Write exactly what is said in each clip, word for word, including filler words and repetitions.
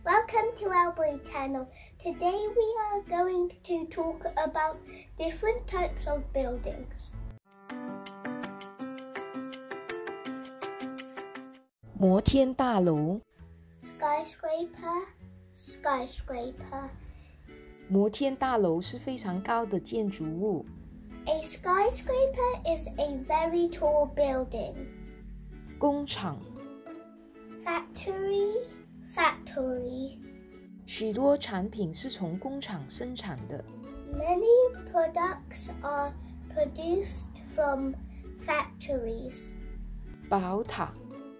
Welcome to our boy channel. Today we are going to talk about different types of buildings. 摩天大楼 Skyscraper, skyscraper. 摩天大楼是非常高的建筑物。 A skyscraper is a very tall building. 工厂 Factory, factory. 许多产品是从工厂生产的。 Many products are produced from factories. 宝塔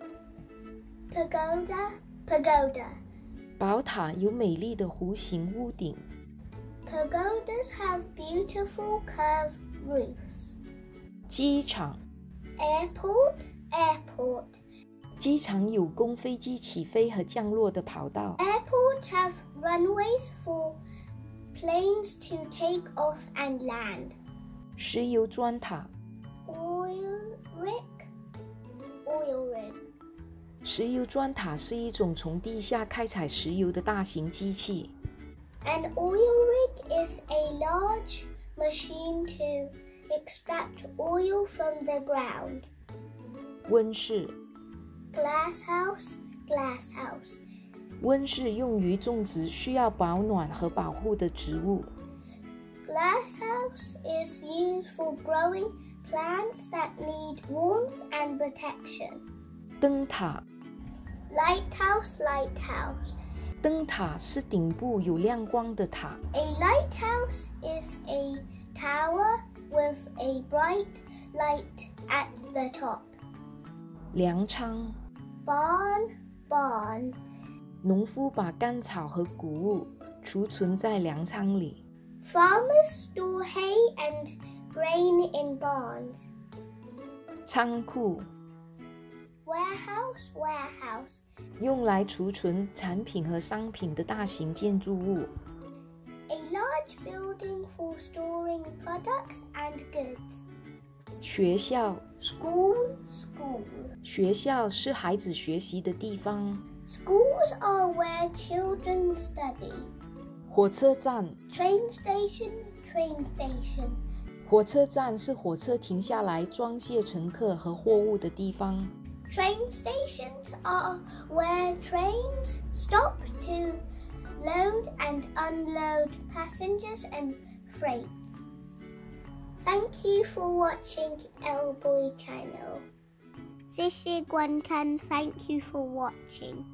Pagoda, pagoda. 宝塔有美丽的弧形屋顶。 Pagodas have beautiful curved roofs. 机场 Airport, airport. 机场有供飞机起飞和降落的跑道。 Airports have runways for planes to take off and land. 石油砖塔 Oil rig, oil rig. 石油砖塔是一种从地下开采石油的大型机器。 An oil rig is a large machine to extract oil from the ground. 温室 Glass house, glass house. 温室用于种植需要保暖和保护的植物。 Glass house is used for growing plants that need warmth and protection. 灯塔 Lighthouse, lighthouse. 灯塔是顶部有亮光的塔。 A lighthouse is a tower with a bright light at the top. 粮仓 Barn, barn. 农夫把干草和谷物储存在粮仓里。 Farmers store hay and grain in barns. 仓库 Warehouse, warehouse. 用来储存产品和商品的大型建筑物。 A large building for storing products and goods. 学校 School, school. 学校是孩子学习的地方。 Schools are where children study. 火车站 Train station, train station. 火车站是火车停下来装卸乘客和货物的地方。 Train stations are where trains stop to load and unload passengers and freights. Thank you for watching Elboy Channel. This is Guantan. Thank you for watching.